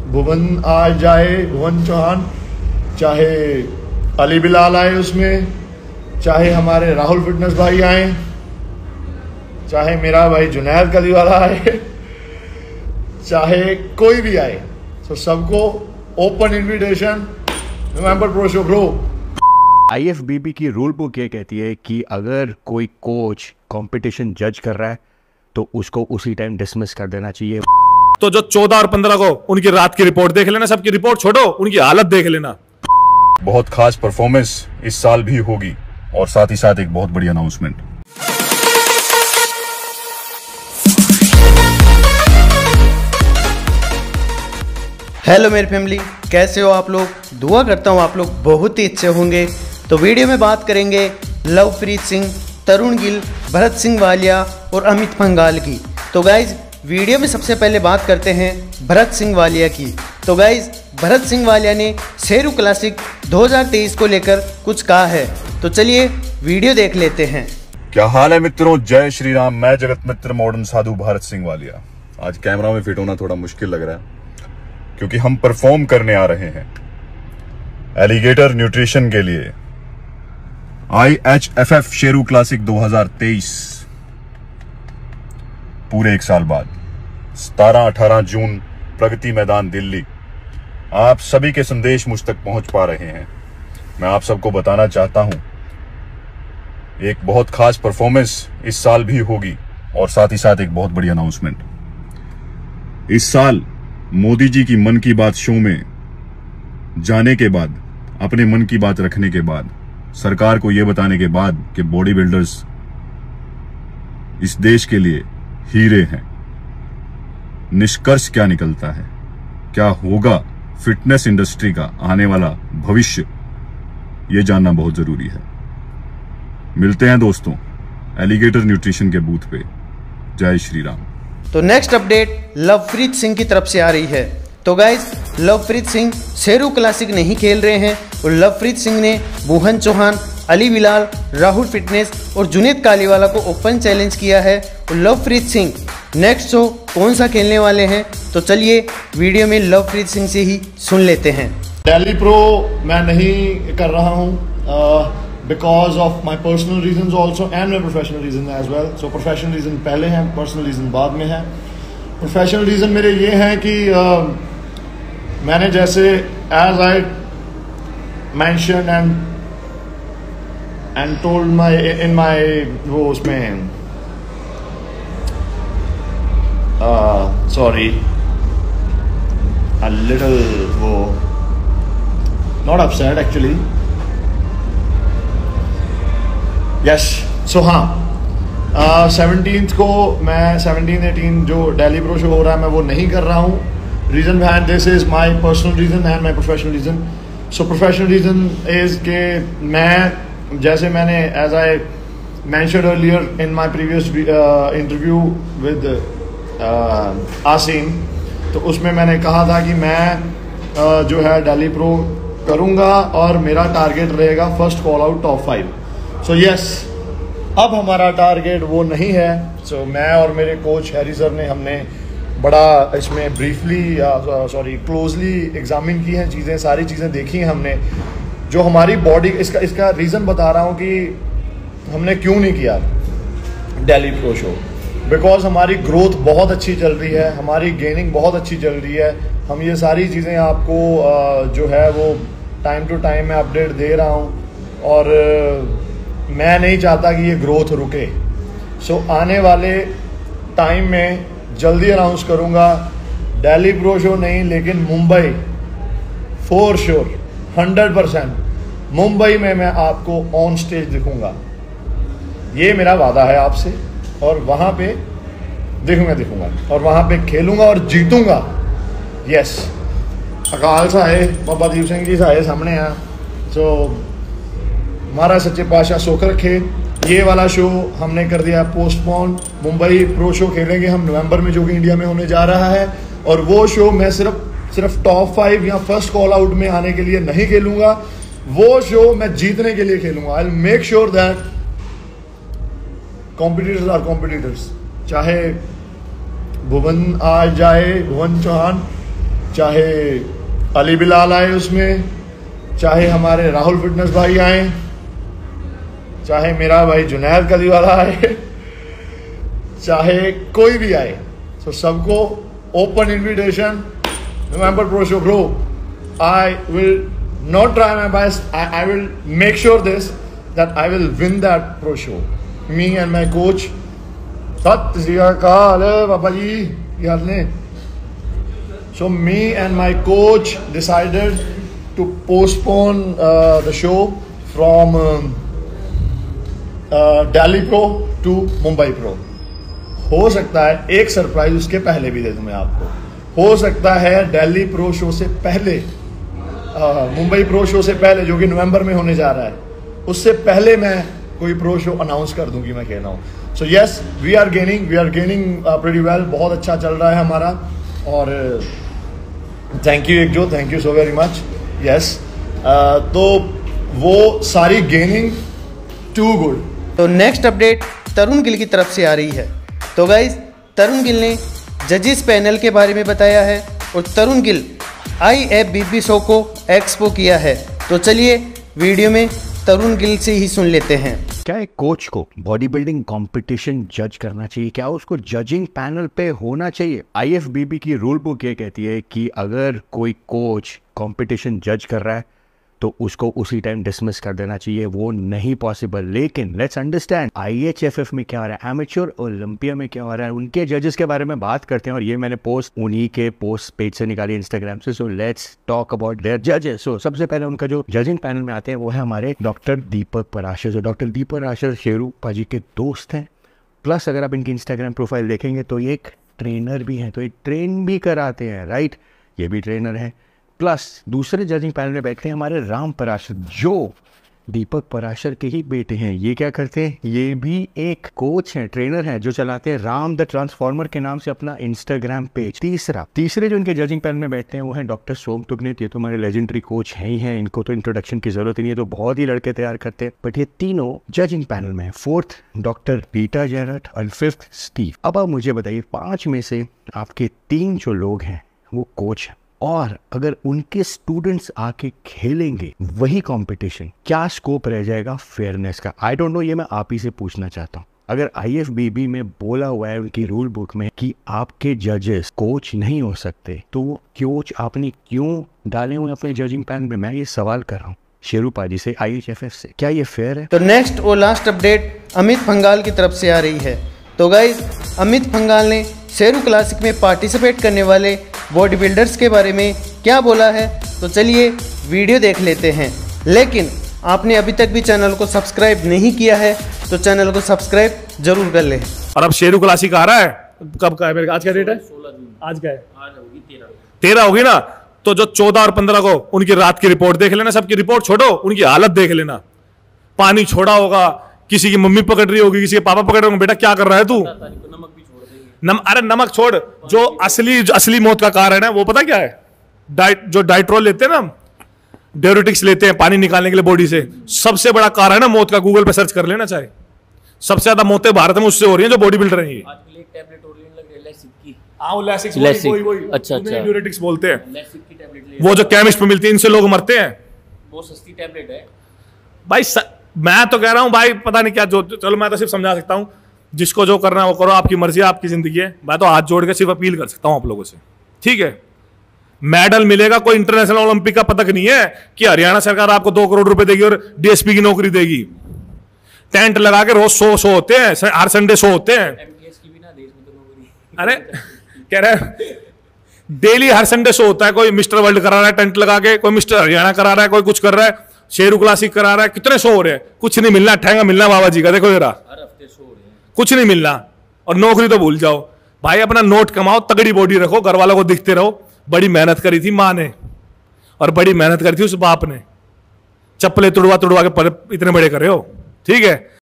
भुवन आ जाए, भुवन चौहान, चाहे अली बिलाल आए उसमें, चाहे हमारे राहुल फिटनेस भाई आए, चाहे मेरा भाई जुनैद कलीवाला आए, चाहे कोई भी आए, तो सबको open invitation. November pro show bro. IFBB की रूल बुक ये कहती है कि अगर कोई कोच कंपटीशन जज कर रहा है तो उसको उसी टाइम डिसमिस कर देना चाहिए। तो जो 14 और 15 को उनकी रात की रिपोर्ट देख लेना, सबकी रिपोर्ट छोड़ो, उनकी हालत देख लेना। बहुत खास परफॉर्मेंस इस साल भी होगी और साथ ही साथ एक बहुत बड़ी अनाउंसमेंट। हेलो मेरी फैमिली, कैसे हो आप लोग? दुआ करता हूँ आप लोग बहुत ही अच्छे होंगे। तो वीडियो में बात करेंगे लवप्रीत सिंह, तरुण गिल, भरत सिंह वालिया और अमित पंघाल की। तो गाइज वीडियो में सबसे पहले बात करते हैं भरत सिंह वालिया की। तो गाइज भरत सिंह वालिया ने शेरू क्लासिक 2023 को लेकर कुछ कहा है, तो चलिए वीडियो देख लेते हैं। क्या हाल है मित्रों, जय श्री राम। मैं जगत मित्र मॉडर्न साधु भरत सिंह वालिया। आज कैमरा में फिट होना थोड़ा मुश्किल लग रहा है क्योंकि हम परफॉर्म करने आ रहे हैं एलिगेटर न्यूट्रिशन के लिए IHFF शेरू क्लासिक 2023। पूरे एक साल बाद 17-18 जून प्रगति मैदान दिल्ली। आप सभी के संदेश मुझ तक पहुंच पा रहे हैं। मैं आप सबको बताना चाहता हूं एक बहुत खास परफॉर्मेंस इस साल भी होगी और साथ ही साथ एक बहुत बड़ी अनाउंसमेंट। इस साल मोदी जी की मन की बात शो में जाने के बाद, अपने मन की बात रखने के बाद, सरकार को यह बताने के बाद कि बॉडी बिल्डर्स इस देश के लिए हीरे हैं, निष्कर्ष क्या निकलता है, क्या होगा फिटनेस इंडस्ट्री का आने वाला भविष्य, यह जानना बहुत जरूरी है। मिलते हैं दोस्तों एलिगेटर न्यूट्रिशन के बूथ पे। जय श्री राम। तो नेक्स्ट अपडेट लवप्रीत सिंह की तरफ से आ रही है। तो गाइज लवप्रीत सिंह शेरू क्लासिक नहीं खेल रहे हैं और लवप्रीत सिंह ने भुवन चौहान, अली बिलाल, राहुल फिटनेस और जुनैद कालीवाला को ओपन चैलेंज किया है। और लवप्रीत सिंह नेक्स्ट शो कौन सा खेलने वाले हैं, तो चलिए वीडियो में लवप्रीत सिंह से ही सुन लेते हैं। दिल्ली प्रो मैं नहीं कर रहा हूँ because of my personal reason also and my professional reason as well. So professional reason पहले हैं, पर्सनल रीजन बाद में है। प्रोफेशनल रीजन मेरे ये हैं कि मैंने जैसे as I mention and told my in my वो उसमें सॉरी अ लिटिल वो not upset actually yes. So हाँ 17th को मैं 17-18 जो दिल्ली प्रो शो हो रहा है मैं वो नहीं कर रहा हूँ। Reason behind this is my personal reason and my professional reason. So professional reason is के मैं जैसे मैंने as I mentioned earlier in my previous interview with Asim, तो उसमें मैंने कहा था कि मैं जो है दिल्ली प्रो करूँगा और मेरा टारगेट रहेगा first call out top 5। So yes, अब हमारा टारगेट वो नहीं है। सो मैं और मेरे कोच हैरी सर ने हमने बड़ा इसमें ब्रीफली क्लोजली एग्जामिन की हैं चीज़ें, सारी चीज़ें देखी हैं हमने। जो हमारी बॉडी इसका रीज़न बता रहा हूँ कि हमने क्यों नहीं किया दिल्ली प्रो शो। बिकॉज हमारी ग्रोथ बहुत अच्छी चल रही है, हमारी गेनिंग बहुत अच्छी चल रही है। हम ये सारी चीज़ें आपको जो है वो टाइम टू टाइम मैं अपडेट दे रहा हूँ और मैं नहीं चाहता कि ये ग्रोथ रुके। सो आने वाले टाइम में जल्दी अनाउंस करूँगा दिल्ली प्रो शो नहीं, लेकिन मुंबई फॉर श्योर 100% मुंबई में मैं आपको ऑन स्टेज दिखूंगा। ये मेरा वादा है आपसे और वहाँ पे दिखूंगा और वहाँ पे खेलूंगा और जीतूंगा। यस, अकाल साहे बाबा दीप सिंह जी साहे सामने हैं। सो हमारा सच्चे पातशाह सुख रखे। ये वाला शो हमने कर दिया पोस्टपोन। मुंबई प्रो शो खेलेंगे हम नवंबर में, जो कि इंडिया में होने जा रहा है। और वो शो मैं सिर्फ टॉप 5 या फर्स्ट कॉल आउट में आने के लिए नहीं खेलूंगा, वो शो मैं जीतने के लिए खेलूंगा। I will make sure that competitors are competitors. चाहे भुवन आ जाए, भुवन चौहान, चाहे अली बिलाल आए उसमें, चाहे हमारे राहुल फिटनेस भाई आए, चाहे मेरा भाई जुनैद कलीवाला आए, चाहे कोई भी आए, तो सबको open invitation November Pro Show. Bro, I will not try my best. I will make sure that I will win that Pro Show. Me and my coach. Sat Sri Akal, Papa ji, yaad ne. So me and my coach decided to postpone the show from Delhi Pro to Mumbai Pro. हो सकता है एक surprise उसके पहले भी दे दूं मैं आपको। हो सकता है दिल्ली प्रो शो से पहले, मुंबई प्रो शो से पहले, जो कि नवंबर में होने जा रहा है, उससे पहले मैं कोई प्रो शो अनाउंस कर दूंगी, मैं कह रहा हूँ। So yes, we are gaining pretty well, बहुत अच्छा चल रहा है हमारा। और थैंक यू एकजो, thank you so very much. Yes, तो वो सारी गेनिंग टू गुड। तो नेक्स्ट अपडेट तरुण गिल की तरफ से आ रही है। तो गाइज, तरुण गिल ने जजेस पैनल के बारे में बताया है और तरुण गिल IFBB शो को एक्सपो किया है। तो चलिए वीडियो में तरुण गिल से ही सुन लेते हैं। क्या एक कोच को बॉडी बिल्डिंग कंपटीशन जज करना चाहिए? क्या उसको जजिंग पैनल पे होना चाहिए? IFBB की रूल बुक ये कहती है कि अगर कोई कोच कंपटीशन जज कर रहा है तो उसको उसी टाइम डिसमिस कर देना चाहिए। वो नहीं पॉसिबल। लेकिन लेट्स अंडरस्टैंड IHFF में क्या हो रहा है, एमेच्योर ओलंपिया में क्या हो रहा है, उनके जजेस के बारे में बात करते हैं। और ये मैंने पोस्ट उन्हीं के पोस्ट पेज से निकाली इंस्टाग्राम से। So let's talk about their जजेस। सो सबसे पहले उनका जो जजिंग पैनल में आते हैं वो है हमारे डॉक्टर दीपक पराशर। जो डॉक्टर दीपक पराशर शेरू पाजी के दोस्त हैं, प्लस अगर आप इनकी इंस्टाग्राम प्रोफाइल देखेंगे तो ये एक ट्रेनर भी हैं, तो ये ट्रेन भी कराते हैं, राइट? ये भी ट्रेनर है। प्लस दूसरे जजिंग पैनल में बैठते हैं हमारे राम पराशर, जो दीपक पराशर के ही बेटे हैं। ये क्या करते हैं? ये भी एक कोच हैं, ट्रेनर हैं, जो चलाते हैं राम द ट्रांसफॉर्मर के नाम से अपना इंस्टाग्राम पेज। तीसरे जो इनके जजिंग पैनल में बैठते हैं वो हैं डॉक्टर सोम तुगनेत। ये तो हमारे लेजेंडरी कोच हैं ही हैं, इनको तो इंट्रोडक्शन की जरूरत ही नहीं है, तो बहुत ही लड़के तैयार करते हैं। बट ये तीनों जजिंग पैनल में। फोर्थ डॉक्टर रीटा जैरट और फिफ्थ स्टीव। अब आप मुझे बताइए, 5 में से आपके 3 जो लोग हैं वो कोच हैं, और अगर उनके स्टूडेंट्स आके खेलेंगे वही कंपटीशन, क्या स्कोप रह जाएगा फेयरनेस का? आई डोंट नो, ये मैं आप ही से पूछना चाहता हूँ। अगर IFBB में बोला हुआ है उनकी रूल बुक में कि आपके जजेस कोच नहीं हो सकते, तो वो कोच आपने क्यों डाले हुए अपने जजिंग पैनल में? मैं ये सवाल कर रहा हूँ शेरू पाजी से, IHFF से, क्या ये फेयर है? तो नेक्स्ट और लास्ट अपडेट अमित पंघाल की तरफ से आ रही है। तो गाइज, अमित पंघाल ने शेरू क्लासिक में पार्टिसिपेट करने वाले बॉडी बिल्डर्स के बारे में क्या बोला है, तो चलिए वीडियो देख लेते हैं। लेकिन आपने अभी तक भी चैनल को सब्सक्राइब नहीं किया है तो चैनल को सब्सक्राइब जरूर कर लें। और अब शेरू क्लासिक आ रहा है, कब का है मेरे? आज का डेट है 16 जून। आज का है? आज होगी 13 होगी ना। तो जो 14 और 15 को उनकी रात की रिपोर्ट देख लेना। सबकी रिपोर्ट छोड़ो, उनकी हालत देख लेना। पानी छोड़ा होगा, किसी की मम्मी पकड़ रही होगी, किसी के पापा पकड़ रहे होंगे। बेटा क्या कर रहा है तू? अरे नमक छोड़, जो असली मौत का कारण है वो पता क्या है? जो डाइट्रोल लेते हैं ना, डाययूरेटिक्स लेते हैं पानी निकालने के लिए बॉडी से, सबसे बड़ा कारण है मौत का। गूगल पे सर्च कर लेना चाहे, सबसे ज्यादा मौतें भारत में उससे हो रही हैं जो बॉडी बिल्डर हैं। ये आजकल एक टैबलेट और लेने लग रहे हैं लेसिक की। वही अच्छा डाययूरेटिक्स बोलते हैं, लेसिक की टैबलेट ले, वो जो केमिस्ट पे मिलती है, इनसे लोग मरते हैं। वो सस्ती टैबलेट है भाई। मैं तो कह रहा हूं भाई, पता नहीं क्या जो, चलो मैं तो सिर्फ समझा सकता हूं, जिसको जो करना है वो करो, आपकी मर्जी है, आपकी जिंदगी है। मैं तो हाथ जोड़ के सिर्फ अपील कर सकता हूं आप लोगों से, ठीक है? मेडल मिलेगा, कोई इंटरनेशनल ओलंपिक का पदक नहीं है कि हरियाणा सरकार आपको 2 करोड़ रुपए देगी और DSP की नौकरी देगी। टेंट लगा के रोज शो होते हैं, हर संडे शो होते हैं। MTS की भी ना देश में तो नौकरी। अरे कह रहे डेली हर संडे शो होता है। कोई मिस्टर वर्ल्ड करा रहा है टेंट लगा के, कोई मिस्टर हरियाणा करा रहा है, कोई कुछ कर रहा है, शेरू क्लासिक करा रहा है। कितने शो हो रहे हैं, कुछ नहीं मिलना। ठहंगा मिलना बाबा जी का, देखो जरा, हर हफ्ते शो हो रहे हैं, कुछ नहीं मिलना। और नौकरी तो भूल जाओ भाई, अपना नोट कमाओ, तगड़ी बॉडी रखो, घर वालों को दिखते रहो। बड़ी मेहनत करी थी माँ ने, और बड़ी मेहनत करी थी उस बाप ने, चप्पलें तुड़वा तुड़वा के इतने बड़े करे हो, ठीक है?